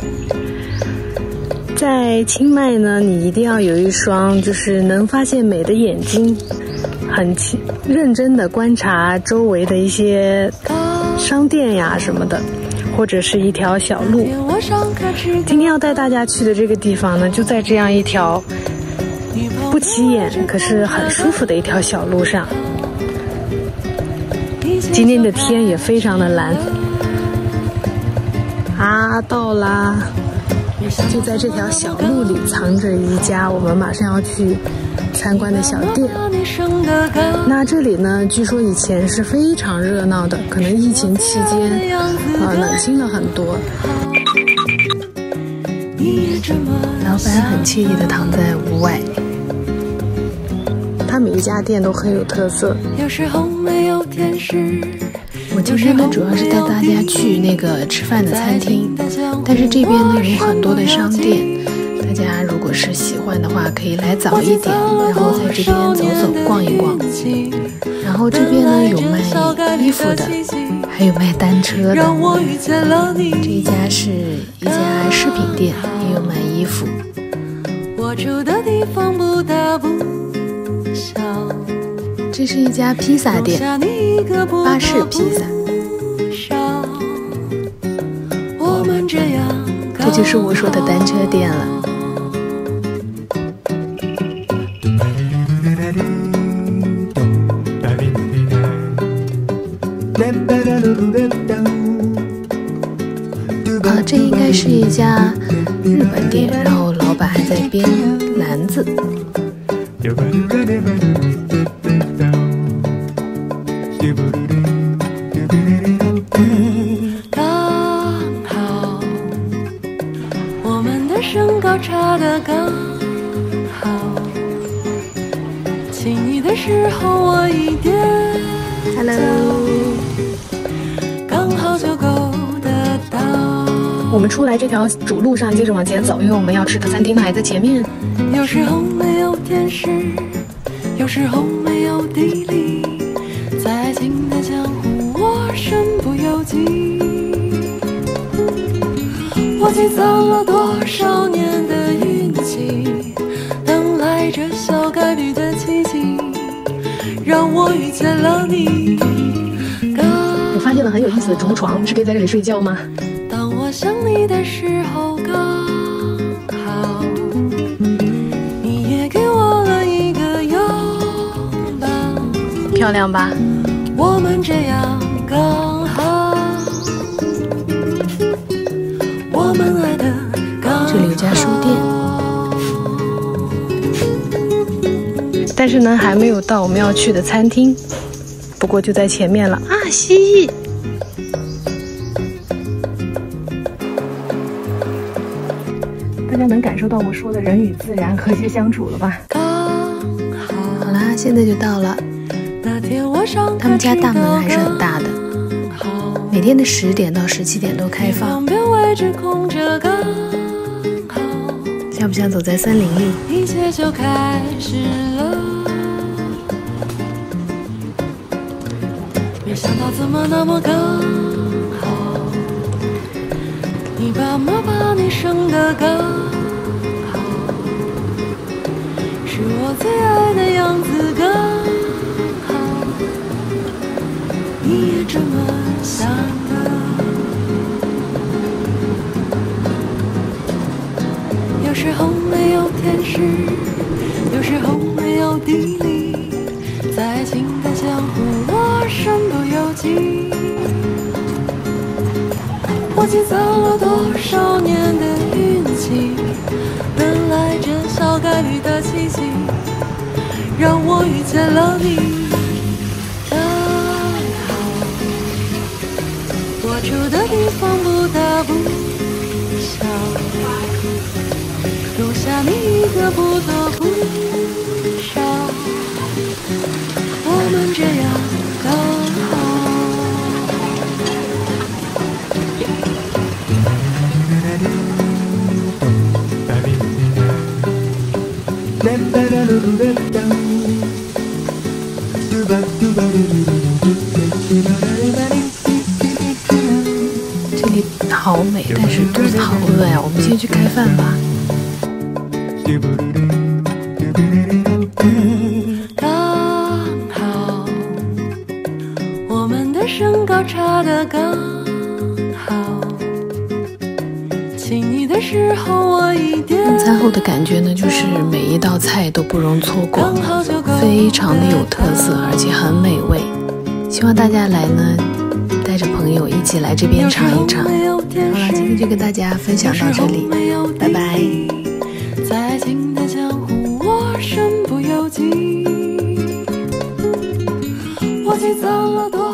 在清迈呢，你一定要有一双就是能发现美的眼睛，很认真的观察周围的一些商店呀什么的，或者是一条小路。今天要带大家去的这个地方呢，就在这样一条不起眼可是很舒服的一条小路上。今天的天也非常的蓝啊，到啦！就在这条小路里藏着一家我们马上要去参观的小店。那这里呢，据说以前是非常热闹的，可能疫情期间冷清了很多。老板很惬意地躺在屋外，他每一家店都很有特色。我今天呢，主要是带大家去那个吃饭的餐厅，但是这边呢有很多的商店，大家如果是喜欢的话，可以来早一点，然后在这边走走逛一逛。然后这边呢有卖衣服的，还有卖单车的。这一家是一家饰品店，也有卖衣服。我住的地方不大不小。这是一家披萨店，巴士披萨。这就是我说的单车店了。这应该是一家日本店，然后老板还在编篮子。身高差得刚好，亲你的时候我一点 ，Hello， 刚好就够得到。我们出来这条主路上，接着往前走，因为我们要吃的餐厅呢还在前面。有时候没有天时，有时候没有地利，在爱情的江湖，我身不由己。我积攒了多少年的运气，等来这小概率的奇迹，让我遇见了你。我发现了很有意思的竹床，是可以在这里睡觉吗？当我想你的时候，刚好你也给我了一个拥抱。漂亮吧？我们这样刚好。这里有家书店，但是呢还没有到我们要去的餐厅，不过就在前面了啊！蜥蜴，大家能感受到我说的人与自然和谐相处了吧？好啦，现在就到了。他们家大门还是很大的，每天的10点到17点都开放。像不像走在森林里？一切就开始了。没想到怎么那么刚好，你爸妈把你生得刚好，是我最爱的样子刚好，你也这么想的。有时候没有天时，有时候没有地利，在爱情的江湖，我身不由己。我积攒了多少年的运气，等来这小概率的奇迹，让我遇见了你。刚好，我住的地方不大不小。留下你一个不多不少，我们这样刚好。这里好美。 味，但是肚子好饿呀，我们先去开饭吧。 刚好，我们的身高差得刚好，亲你的时候我一点。 餐后的感觉呢，就是每一道菜都不容错过，非常的有特色，而且很美味。希望大家来呢，带着朋友一起来这边尝一尝。好了，今天就跟大家分享到这里，拜拜。 在爱情的江湖，我身不由己，我积攒了多